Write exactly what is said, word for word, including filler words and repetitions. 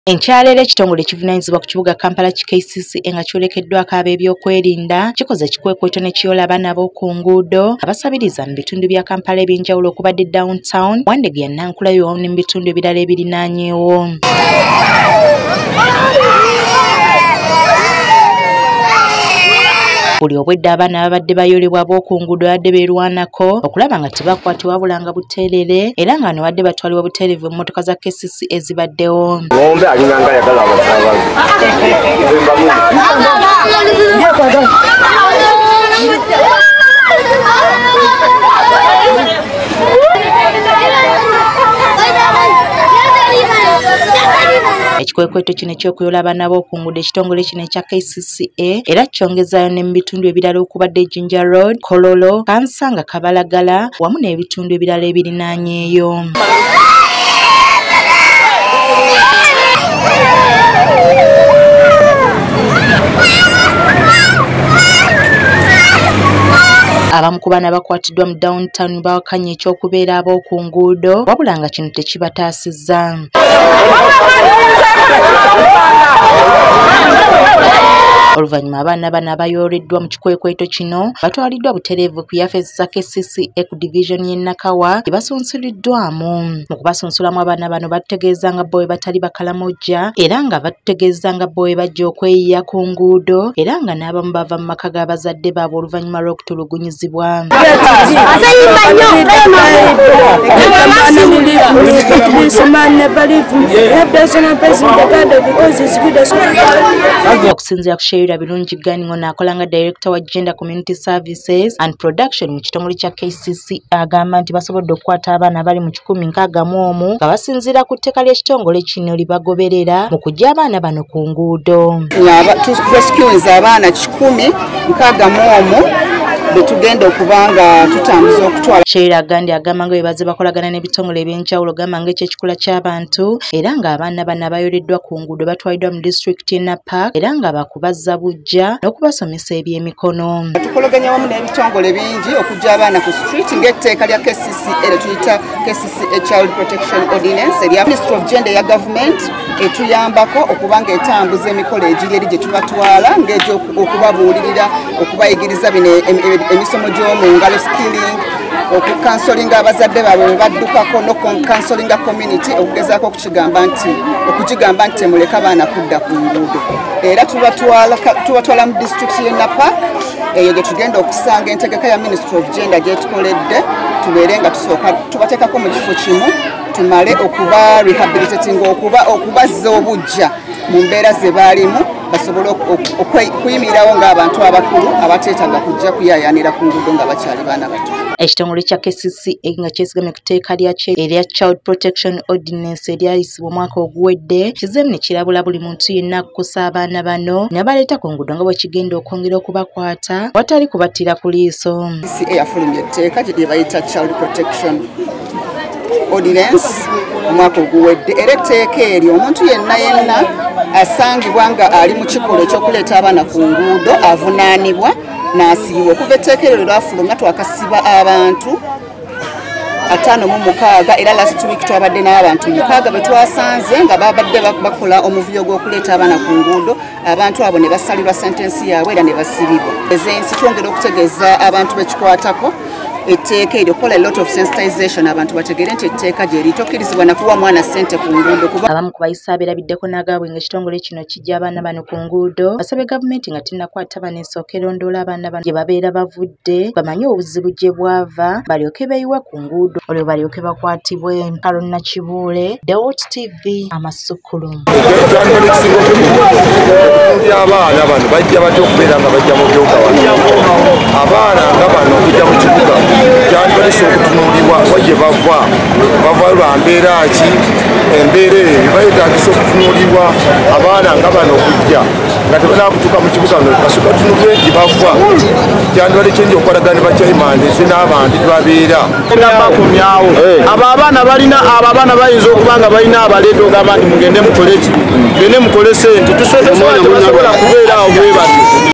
Enkyalero ekitongole ekivunaanyizibwa ku kibuga Kampala K C C A nga kyolekeddwako ab'ebyokwerinda kikoze ekikwekweto ne kiyoola abaana b'oku nguudo abasabiriza mu bitundu bya Kampala eby'enjawulo okubadde downtown, Wandege ya Nankulayo wamu ne mu bitundu ebirala ebirinaanyeewo. Buli obwedda abaana babadde bayoolebwa ab'oku nguudo babadde beerwanako okulaba nga tebakwatibwa wabula nga buteerere era nga ne wadde batwalibwa buteerevu mu mmotoka za K C C A ezibaddewo. Ng'ombe alinganga ayagala abasaabaze. Ekikwekweto kino eky'okuyoola abaana b'oku nguudo ekitongole kino ekya K C C A era kyongezaayo ne mu bitundu ebirala okubadde Jinja Road, Kololo, Kansanga, Kabalagala wamu n'ebitundu ebirala ebirinaanyeeyo. Abamu ku baana bakwatiddwa mu downtown bawakanya ekyokubeera ab'oku nguudo wabula nga kino tekibataasizza. Oluvannyuma abaana bano abayooleddwa mu kikwekweto kino batwaliddwa butereevu ku yafeesi za K C C A ku division y'e Nakawa gye basunsuliddwamu. Mu kubasunsulamu abaana bano bategeeza nga bo bwe batali bakalamojja era nga bategeeza nga bo bwe bajja okweyiya ku nguudo era nga n'abamu bava mu maka g'abazadde baabwe oluvannyuma lw'okutulugunyizibwa. Okusinziira ku Sheila Birungi Gani ono akola nga Director wa Gender Community Services and Production mu kitongole kya K C C agamba nti basobodde okukwata abaana abali mu kikumi nkaaga mu omu nga basinziira ku tteeka ly'ekitongole kino libagoberera mu kuggya abaana bano ku nguudo. Turescuinze abaana kikumi nkaaga mu omu betugenda okubanga tutambuza okutwala. Sheila Gandi agamba nga bebaze bakolagana n'ebitongole eby'enjawulo gamba nga ekyekikula ky'abantu era nga abaana bano abayooleddwa ku nguudo batwaliddwa mu disitulikiti y'e Napak era nga bakubazza bujja n'okubasomesa ebyemikono. Tukolaganya wamu n'ebitongole bingi okujja abaana ku street ng'etteeka lya K C C A lye tuyita K C C A Child Protection Ordinance erya Ministry of Gender ya Government etuyambako okubanga etambuza emikolo egiri eri gye tubatwala ng'egyo okubabuulirira okubayigiriza bino emisomo gy'omu ngalo skilling okukansolinga abazadde baabwe bwe baddukako n'okukansolinga community okugezaako okukigamba nti okukigamba nti temuleka abaana kudda ku nguudo era tubatwala tubatwala mu disitulikiti y'e Napak eyo gye tugenda okusanga entegeka ya Ministry of Gender gyetukoledde tubeere nga tusooka tubateekako mu kifo kimu tumale okuba rehabilitating okuba okubazza obujja mu mbeera ze baalimu basobole okuyimirirawo ng'abantu abakulu abateetaaga kujja kuyaayaanira ku nguudo nga bakyali baana bato. Ekitongole kya K C C A nga kyesigamye ku tteeka lyakyo erya Child Protection Ordinance eryayisibwa omwaka oguwedde kizeemu ne kirabula buli muntu yenna akukusa abaana bano ne baleeta ku nguudo nga bwe kigenda okwongera okubakwata watali kubattira ku liiso. K C C A yafulumya etteeka gye bayita Child Protection Ordinance omwaka oguwedde era etteeka eryo omuntu yenna yenna asangibwa nga ali mu kikolwa ekyokuleeta abaana ku nguudo avunaanibwa n'asibibwa. Okuva etteeka eryo lyafulumya twakasiba abantu ataano mu mukaaga era last week twabadde n'abantu mukaaga be twasanze nga babadde bakola omuvuyo gw'okuleeta abaana ku nguudo. Abantu abo ne basalirwa sentensi yaabwe era ne basibibwa. Ezensi twongera okutegeeza abantu bekikwatako etteeka eryo kola a lot of sensitization abantu bategeere nti etteeka gye litokkirizibwa na kuwa mwana ssente ku nguudo. Abamu ku bayisa abeerabiddeko n'agaabwe ng'ekitongole kino kijja abaana bano ku nguudo basabye gavumenti nga tinnakwata baana esooka erondoola abaana bano gye babeera bavudde bamanye obuzibu gye bwava balyoke beeyiwe ku nguudo olwo balyoke bakwatibwe. Kalonna Kibuule, Dewot T V, Amasukulu. Abaana bano bajja batya okubeera nga bajja mu byuka wano abaana nga bano okujja mu kibuga kyandibalese okutunuulibwa wagye bava bava lwa mbeera ki embeera eyo bayetaagisa okutunuulibwa abaana nga bano okujja nga tebanaakutuuka mu kibuga no basooka tunuulire gye bava kyandibale kyenja okukolagana ne bakyayimandese n'abandi babeera nabakomyawo abo abaana balina abo abaana bayinza okuba nga balina abaleeta ogamba nti mugende mukole ki mugende mukole sente tusobola kubeera awo bwe batyo.